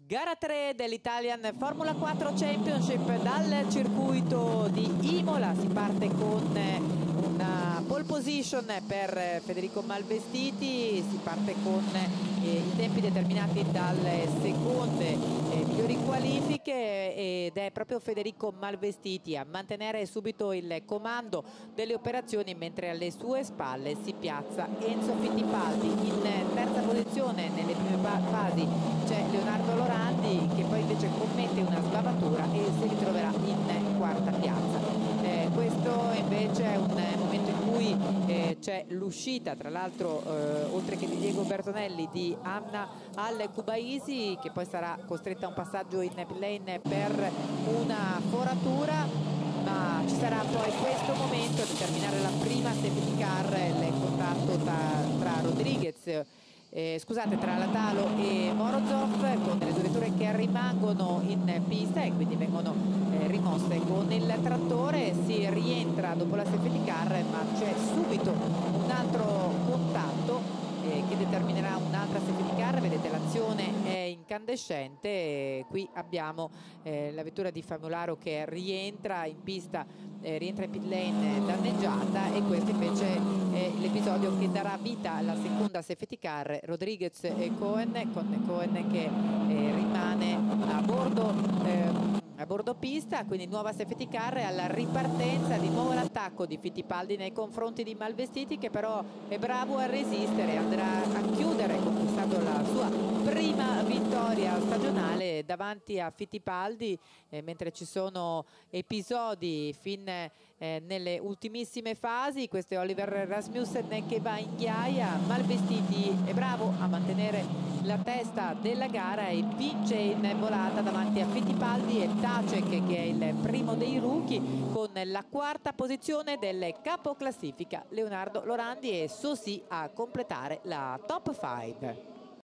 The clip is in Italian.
Gara 3 dell'Italian Formula 4 Championship dal circuito di Imola. Si parte con una pole position per Federico Malvestiti, si parte con i tempi determinati dalle seconde migliori qualifiche ed è proprio Federico Malvestiti a mantenere subito il comando delle operazioni, mentre alle sue spalle si piazza Enzo Fittipaldi. In terza posizione nelle prime fasi c'è Leonardo Lorandi, che poi invece commette una sbavatura e si ritroverà in quarta piazza. Questo invece è un momento in cui c'è l'uscita, tra l'altro oltre che di Diego Bertonelli, di Anna Al-Kubaisi, che poi sarà costretta a un passaggio in pit lane per una foratura, ma ci sarà poi questo momento a determinare la prima safety car, il contatto tra Rodriguez tra Latalo e Morozov, con le due vetture che rimangono in pista e quindi vengono rimosse con il trattore. Si rientra dopo la safety car, ma c'è subito un altro contatto che determinerà un'altra safety car. Vedete, l'azione è incandescente. Qui abbiamo la vettura di Famularo che rientra in pista, rientra in pit lane danneggiata, e questo invece è l'episodio che darà vita alla seconda safety car, Rodriguez e Cohen, con Cohen che rimane a bordo pista. Quindi nuova safety car. Alla ripartenza di nuovo l'attacco di Fittipaldi nei confronti di Malvestiti, che però è bravo a resistere, andrà a chiudere conquistando la sua prima vittoria stagionale davanti a Fittipaldi, mentre ci sono episodi fin nelle ultimissime fasi. Questo è Oliver Rasmussen che va in ghiaia. Malvestiti è bravo a mantenere la testa della gara e vince in volata davanti a Fittipaldi e Tacek, che è il primo dei rookie, con la quarta posizione del capoclassifica Leonardo Lorandi, e Sosi a completare la top 5.